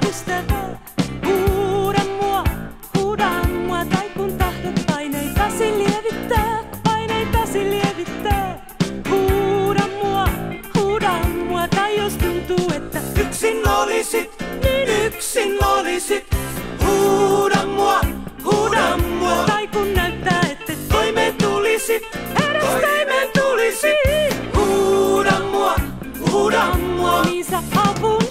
ystävä. Huuda mua, tai kun tahdot paineitasi lievittää. Huuda mua, tai jos tuntuu, että yksin olisit, niin yksin olisit. Huuda mua, tai kun näyttää, että toimeen tulisit, edes toimeen tulisit. Huuda mua, niin sä avun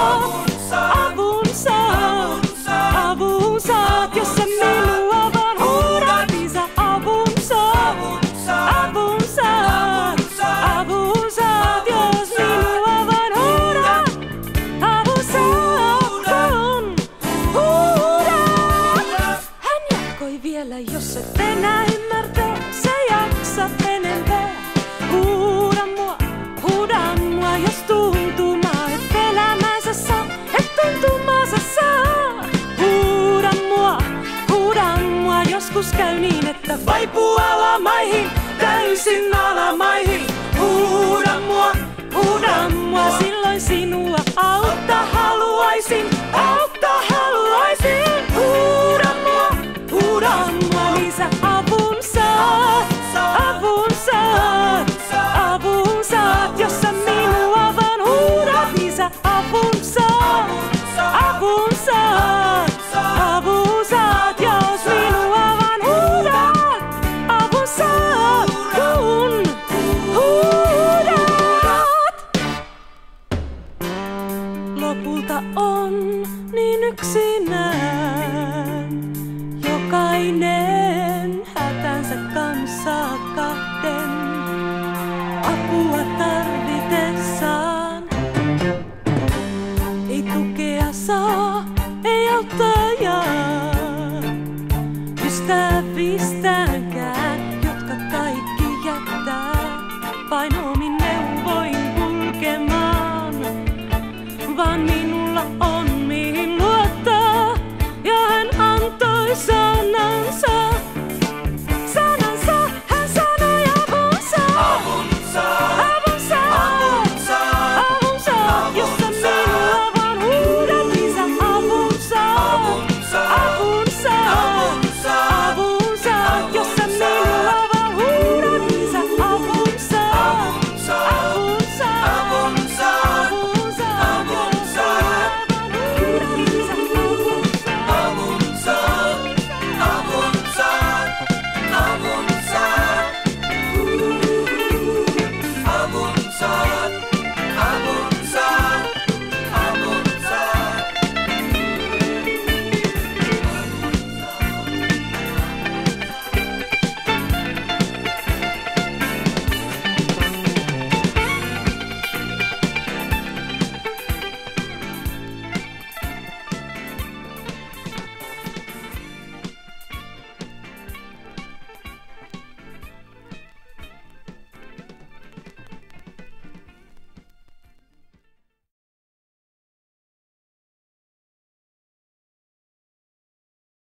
saat, jos sä minua vaan huudat, niin sä avun saat, jos minua vaan huudat, avun saat, huudat. Hän jatkoi vielä, jos et enää ymmärtää, sä jaksat enempää. Huuda mua, jos tuntumaa et elämänsä saa, et tuntumaansa saa. Huuda mua, joskus käy niin, että vaipuu alamaihin, täysin alamaihin. Huuda mua, silloin sinua auttaa haluaisin. Huuda mua, niin sä avun saat, jos sä minua vaan huudat, niin sä avun saat, jos minua vaan huudat, avun saat, kun huudat. Lopulta on niin yksinään, jokainen hätänsä kanssa kahden, apua tarvitessaan. Ei tukea saa, ei auttajaa, ystävistäänkään, jotka kaikki jättää vain omin neuvoin kulkemaan. Vaan minulla on